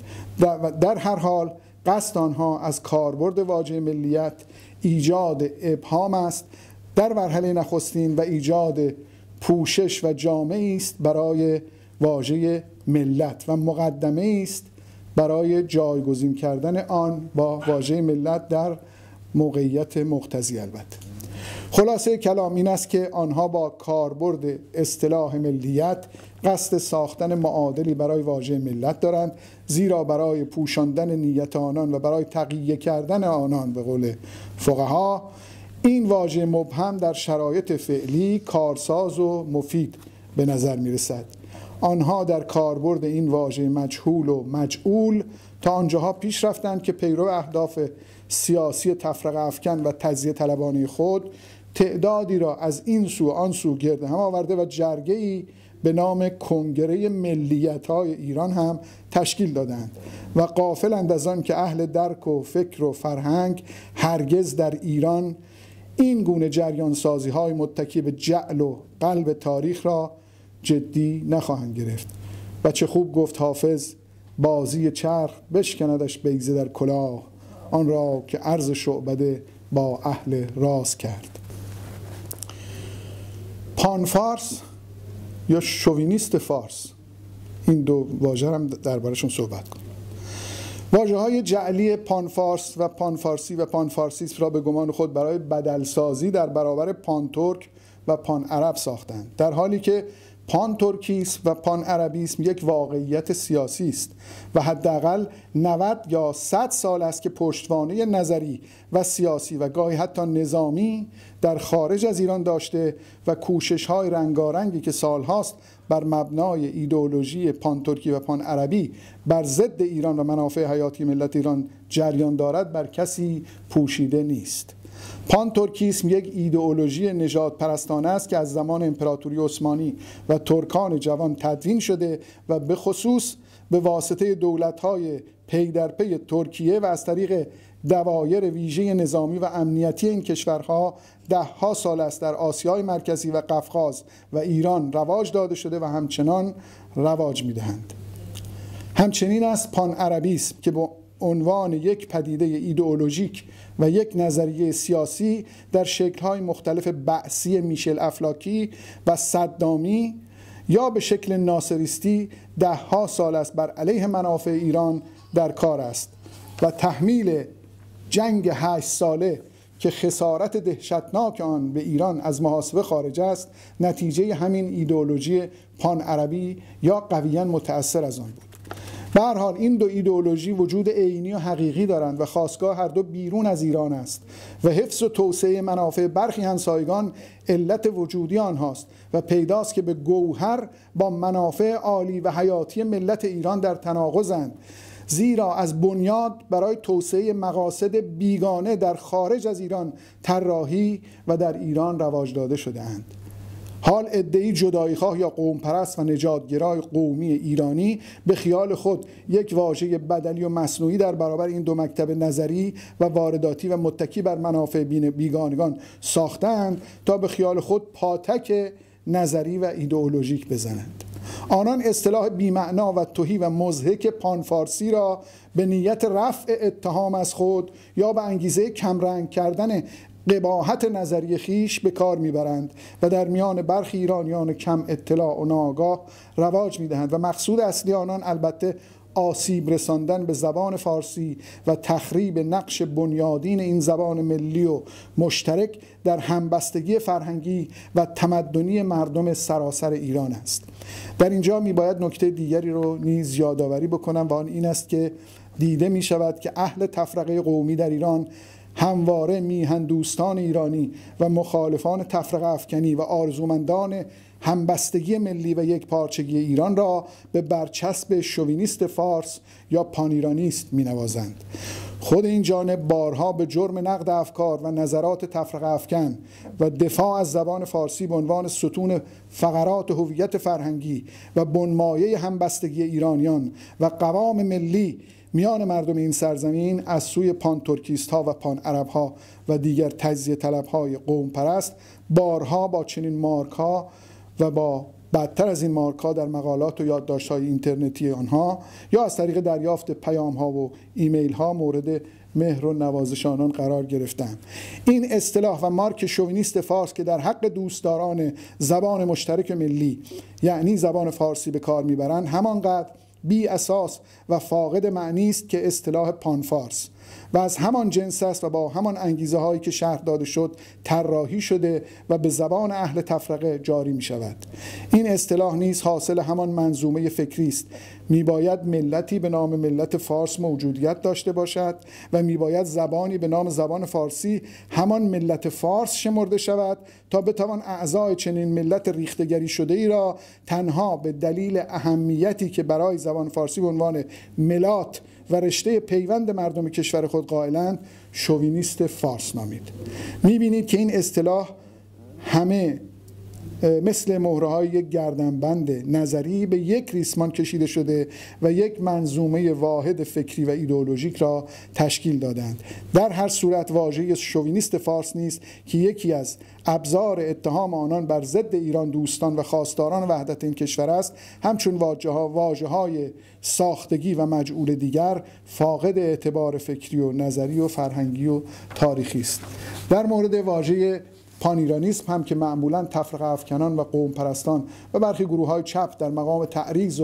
Speaker 3: در هر حال قصد آنها از کاربرد واژه ملیت ایجاد ابهام است در مرحله نخستین و ایجاد پوشش و جامعی است برای واژه ملت و مقدمه است برای جایگزین کردن آن با واژه ملت در موقعیت مقتضی. البته خلاصه کلام این است که آنها با کاربرد اصطلاح ملیت قصد ساختن معادلی برای واژه ملت دارند، زیرا برای پوشاندن نیت آنان و برای تقیه کردن آنان به قول فقها این واژه مبهم در شرایط فعلی کارساز و مفید به نظر می رسد. آنها در کاربرد این واژه مجهول و مجعول تا آنجاها پیش رفتند که پیرو اهداف سیاسی تفرقه افکن و تجزیه طلبانه خود تعدادی را از این سو آن سو گرد هم آورده و جرگه‌ای به نام کنگره ملیت‌های ایران هم تشکیل دادند و غافلند از آن که اهل درک و فکر و فرهنگ هرگز در ایران این گونه جریان سازی های متکی به جعل و قلب تاریخ را جدی نخواهند گرفت. و چه خوب گفت حافظ: بازی چرخ بشکندش بیضه در کلاه، آن را که عرض شعبده با اهل راز کرد. پان فارس یا شووینیست فارس، این دو واژه هم دربارشون صحبت کنیم. واژه‌های جعلی پانفارس و پانفارسی و پانفارسیسم را به گمان خود برای بدلسازی در برابر پانترک و پان عرب ساختند، در حالی که پان ترکیسم و پان عربیسم یک واقعیت سیاسی است و حداقل 90 یا 100 سال است که پشتوانه نظری و سیاسی و گاهی حتی نظامی در خارج از ایران داشته و کوشش‌های رنگارنگی که سالهاست بر مبنای ایدئولوژی پان ترکی و پان عربی بر ضد ایران و منافع حیاتی ملت ایران جریان دارد بر کسی پوشیده نیست. پان ترکیسم یک ایدئولوژی نژاد پرستانه است که از زمان امپراتوری عثمانی و ترکان جوان تدوین شده و به خصوص به واسطه دولت‌های پی در پی ترکیه و از طریق دوایر ویژه نظامی و امنیتی این کشورها ده‌ها سال است در آسیای مرکزی و قفقاز و ایران رواج داده شده و همچنان رواج می‌دهند. همچنین است پان عربیسم که به عنوان یک پدیده ایدئولوژیک و یک نظریه سیاسی در شکل‌های مختلف بعثی میشل افلاکی و صدامی یا به شکل ناصریستی ده‌ها سال است بر علیه منافع ایران در کار است و تحمیل جنگ 8 ساله که خسارت دهشتناک آن به ایران از محاسبه خارج است نتیجه همین ایدئولوژی پان عربی یا قویاً متأثر از آن بود. به هر حال این دو ایدئولوژی وجود عینی و حقیقی دارند و خاستگاه هر دو بیرون از ایران است و حفظ و توسعه منافع برخی همسایگان علت وجودی آنهاست و پیداست که به گوهر با منافع عالی و حیاتی ملت ایران در تناقضند، زیرا از بنیاد برای توسعه مقاصد بیگانه در خارج از ایران طراحی و در ایران رواج داده شده اند. حال عده‌ای جدایی‌خواه یا قوم پرست و نژادگرای قومی ایرانی به خیال خود یک واژه بدلی و مصنوعی در برابر این دو مکتب نظری و وارداتی و متکی بر منافع بیگانگان ساختند تا به خیال خود پاتک نظری و ایدئولوژیک بزنند. آنان اصطلاح بی‌معنا و تهی و مضحک پانفارسی را به نیت رفع اتهام از خود یا به انگیزه کمرنگ کردن قباحت نظری خیش به کار میبرند و در میان برخی ایرانیان کم اطلاع و ناآگاه رواج میدهند و مقصود اصلی آنان البته آسیب رساندن به زبان فارسی و تخریب نقش بنیادین این زبان ملی و مشترک در همبستگی فرهنگی و تمدنی مردم سراسر ایران است. در اینجا میباید نکته دیگری رو نیز یادآوری بکنم و آن این است که دیده می شود که اهل تفرقه قومی در ایران همواره میهن دوستان ایرانی و مخالفان تفرقه افکنی و آرزومندان همبستگی ملی و یک پارچگی ایران را به برچسب شوینیست فارس یا پانیرانیست می‌نوازند. خود این جانب بارها به جرم نقد افکار و نظرات تفرقه افکن و دفاع از زبان فارسی به عنوان ستون فقرات هویت فرهنگی و بنمایه همبستگی ایرانیان و قوام ملی میان مردم این سرزمین از سوی پان ترکیست ها و پان عرب ها و دیگر تجزیه طلب های قوم پرست بارها با چنین مارک ها و با بدتر از این مارک ها در مقالات و یادداشت های اینترنتی آنها یا از طریق دریافت پیام ها و ایمیل ها مورد مهر و نوازش آنان قرار گرفتند. این اصطلاح و مارک شوینیست فارس که در حق دوستداران زبان مشترک ملی یعنی زبان فارسی به کار میبرند همانقدر بی اساس و فاقد معنی است که اصطلاح پانفارس و از همان جنس است و با همان انگیزه هایی که شرح داده شد طراحی شده و به زبان اهل تفرقه جاری می شود. این اصطلاح نیز حاصل همان منظومه فکری است. می باید ملتی به نام ملت فارس موجودیت داشته باشد و می باید زبانی به نام زبان فارسی همان ملت فارس شمرده شود تا بتوان اعضای چنین ملت ریختگری شده ای را تنها به دلیل اهمیتی که برای زبان فارسی به عنوان ملات و رشته پیوند مردم کشور خود قائلند شوینیست فارس نامید. می‌بینید که این اصطلاح همه مثل مهره‌های یک گردنبند نظری به یک ریسمان کشیده شده و یک منظومه واحد فکری و ایدئولوژیک را تشکیل دادند. در هر صورت واژه شوینیست فارس نیست که یکی از ابزار اتهام آنان بر ضد ایران دوستان و خواستاران وحدت این کشور است، همچون واژه‌های ساختگی و مجعول دیگر فاقد اعتبار فکری و نظری و فرهنگی و تاریخی است. در مورد واژه پانیرانیسم هم که معمولاً تفرقه افکنان و قوم پرستان و برخی گروه‌های چپ در مقام تعریض و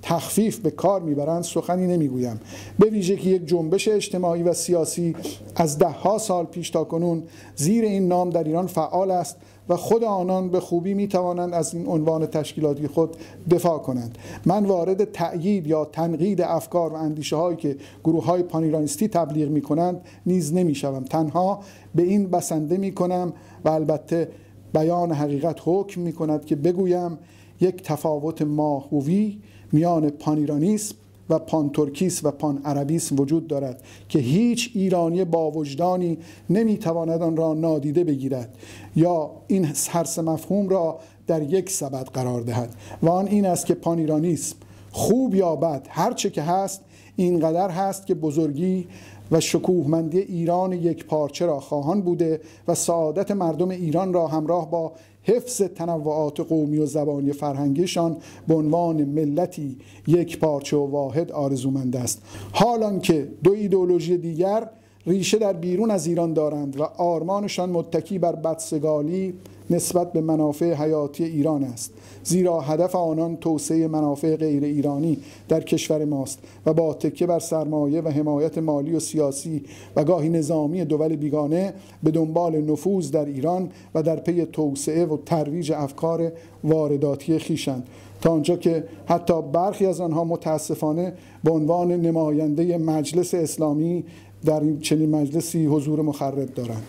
Speaker 3: تخفیف به کار میبرند سخنی نمیگویم، به ویژه که یک جنبش اجتماعی و سیاسی از دهها سال پیش تا کنون زیر این نام در ایران فعال است و خود آنان به خوبی میتوانند از این عنوان تشکیلاتی خود دفاع کنند. من وارد تأیید یا تنقید افکار و اندیشه هایی که گروه های پانیرانیستی تبلیغ می کنند نیز نمی شوم، تنها به این بسنده می کنم و البته بیان حقیقت حکم می کند که بگویم یک تفاوت ماهوی میان پانیرانیسم و پان ترکیسم و پان عربیسم وجود دارد که هیچ ایرانی با وجدانی نمیتواند آن را نادیده بگیرد یا این هر سه مفهوم را در یک سبد قرار دهد و آن این است که پانیرانیسم خوب یا بد هر چه که هست اینقدر هست که بزرگی و شکوهمندی ایران یک پارچه را خواهان بوده و سعادت مردم ایران را همراه با حفظ تنوعات قومی و زبانی فرهنگیشان به عنوان ملتی یک پارچه و واحد آرزومند است، حالان که دو ایدئولوژی دیگر ریشه در بیرون از ایران دارند و آرمانشان متکی بر بدسگالی نسبت به منافع حیاتی ایران است، زیرا هدف آنان توسعه منافع غیر ایرانی در کشور ماست و با تکیه بر سرمایه و حمایت مالی و سیاسی و گاهی نظامی دول بیگانه به دنبال نفوذ در ایران و در پی توسعه و ترویج افکار وارداتی خویشند، تا آنجا که حتی برخی از آنها متاسفانه به عنوان نماینده مجلس اسلامی در این چنین مجلسی حضور مخرب دارند.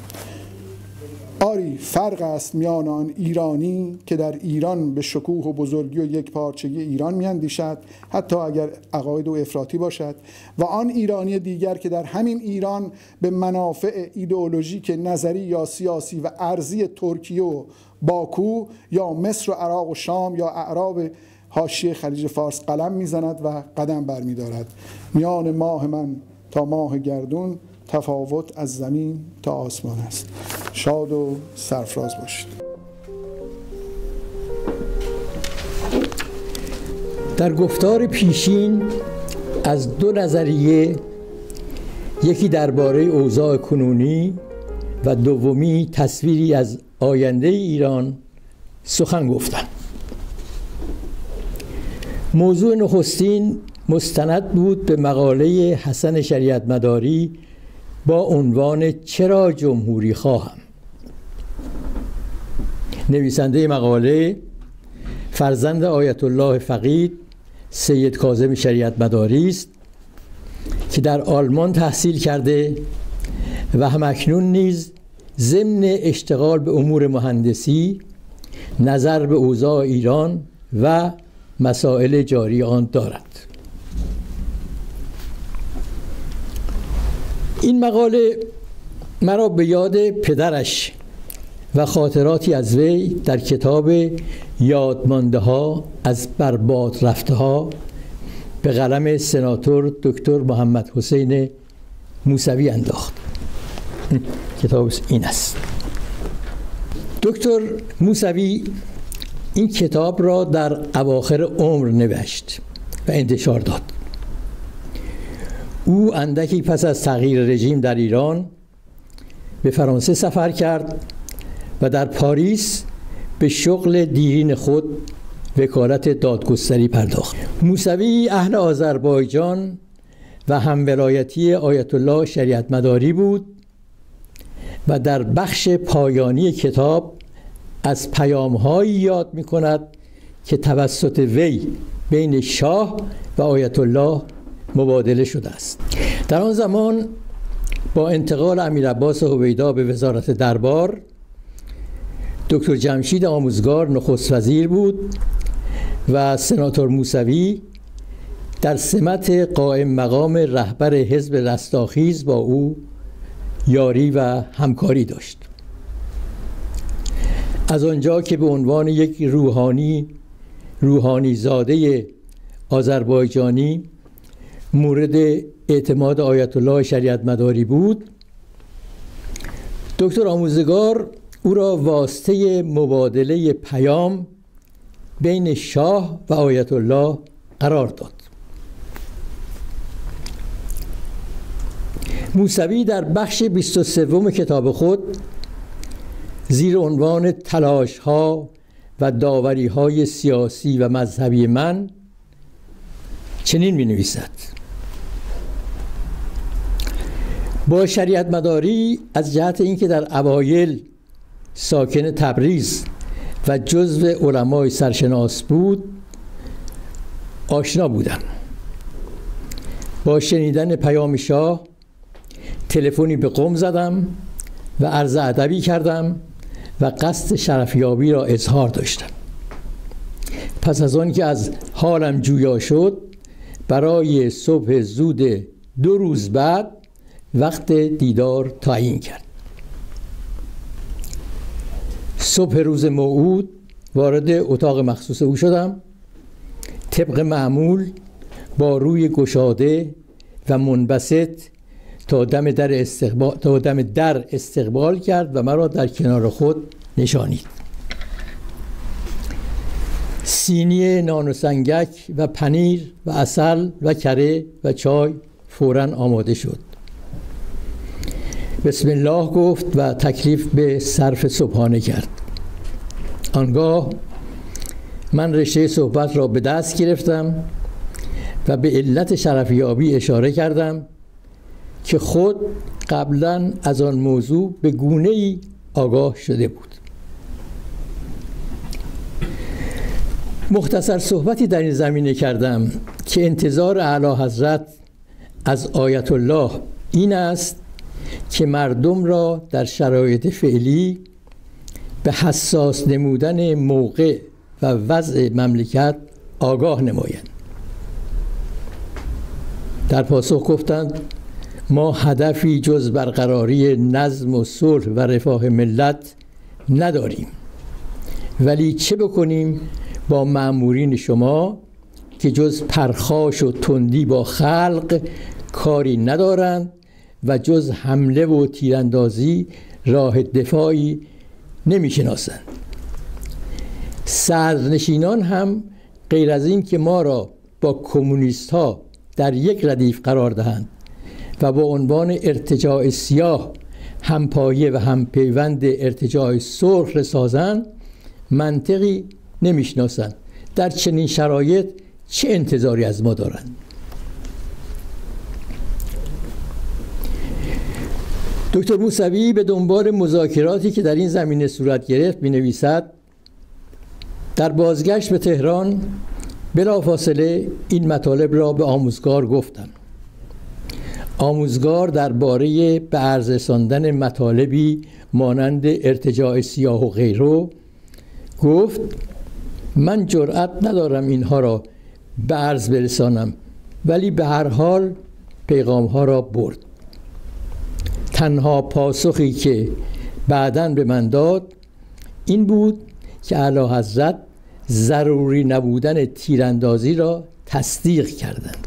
Speaker 3: آری فرق است میان آن ایرانی که در ایران به شکوه و بزرگی و یک پارچگی ایران میاندیشد حتی اگر عقاید او افراطی باشد و آن ایرانی دیگر که در همین ایران به منافع ایدئولوژیک نظری یا سیاسی و ارضی ترکیه و باکو یا مصر و عراق و شام یا اعراب حاشیه خلیج فارس قلم میزند و قدم برمیدارد. میان ماه من تا ماه گردون تفاوت از زمین تا آسمان است. شاد و سرفراز باشید.
Speaker 4: در گفتار پیشین از دو نظریه، یکی درباره اوضاع کنونی و دومی تصویری از آینده ایران سخن گفتم. موضوع نخستین مستند بود به مقاله حسن شریعت مداری با عنوان چرا جمهوری خواهم. نویسنده مقاله فرزند آیت الله فقید سید کاظم شریعت مداری است که در آلمان تحصیل کرده و همکنون نیز ضمن اشتغال به امور مهندسی نظر به اوضاع ایران و مسائل جاری آن دارد. این مقاله مرا به یاد پدرش و خاطراتی از وی در کتاب یادمانده ها از برباد رفته ها به قلم سناتور دکتر محمد حسین موسوی انداخت. کتاب این است. دکتر موسوی این کتاب را در اواخر عمر نوشت و انتشار داد. او اندکی پس از تغییر رژیم در ایران به فرانسه سفر کرد و در پاریس به شغل دیرین خود وکالت دادگستری پرداخت. موسوی اهل آذربایجان و همولایتی آیت الله شریعت مداری بود و در بخش پایانی کتاب از پیام‌هایی یاد می‌کند که توسط وی بین شاه و آیت الله مبادله شده است. در آن زمان با انتقال امیر عباس هویدا به وزارت دربار، دکتر جمشید آموزگار نخست وزیر بود و سناتور موسوی در سمت قائم مقام رهبر حزب رستاخیز با او یاری و همکاری داشت. از آنجا که به عنوان یک روحانی زاده آذربایجانی مورد اعتماد آیت الله شریعت مداری بود، دکتر آموزگار او را واسطه مبادله پیام بین شاه و آیت الله قرار داد. موسوی در بخش 23 کتاب خود زیر عنوان تلاش‌ها و داوری‌های سیاسی و مذهبی من چنین می نویسد: با شریعت مداری از جهت اینکه در اوایل ساکن تبریز و جزو علمای سرشناس بود آشنا بودم. با شنیدن پیام شاه تلفنی به قم زدم و عرض ادبی کردم و قصد شرفیابی را اظهار داشتم. پس از آن که از حالم جویا شد، برای صبح زود 2 روز بعد وقت دیدار تعیین کرد. صبح روز موعود وارد اتاق مخصوص او شدم. طبق معمول با روی گشاده و منبسط تا دم در استقبال کرد و مرا در کنار خود نشانید. سینی نان و سنگک و پنیر و عسل و کره و چای فوراً آماده شد. بسم الله گفت و تکلیف به صرف صبحانه کرد. آنگاه من رشته صحبت را به دست گرفتم و به علت شرفیابی اشاره کردم که خود قبلا از آن موضوع به گونه‌ای آگاه شده بود. مختصر صحبتی در این زمینه کردم که انتظار اعلی حضرت از آیت الله این است که مردم را در شرایط فعلی به حساس نمودن موقع و وضع مملکت آگاه نمایند. در پاسخ گفتند ما هدفی جز برقراری نظم و صلح و رفاه ملت نداریم، ولی چه بکنیم با مأمورین شما که جز پرخاش و تندی با خلق کاری ندارند و جز حمله و تیراندازی راه دفاعی نمی‌شناسند. صدرنشینان هم غیر از این که ما را با کمونیست ها در یک ردیف قرار دهند و با عنوان ارتجاع سیاه همپایه و همپیوند ارتجاع سرخ سازند، منطقی نمیشناسند. در چنین شرایط چه انتظاری از ما دارند؟ دکتر موسوی به دنبال مذاکراتی که در این زمینه صورت گرفت می‌نویسد: در بازگشت به تهران بلافاصله این مطالب را به آموزگار گفتم. آموزگار درباره به عرض رساندن مطالبی مانند ارتجاع سیاه و غیره گفت من جرأت ندارم اینها را به عرض برسانم، ولی به هر حال پیغامها را برد. تنها پاسخی که بعداً به من داد این بود که اعلی حضرت ضروری نبودن تیراندازی را تصدیق کردند.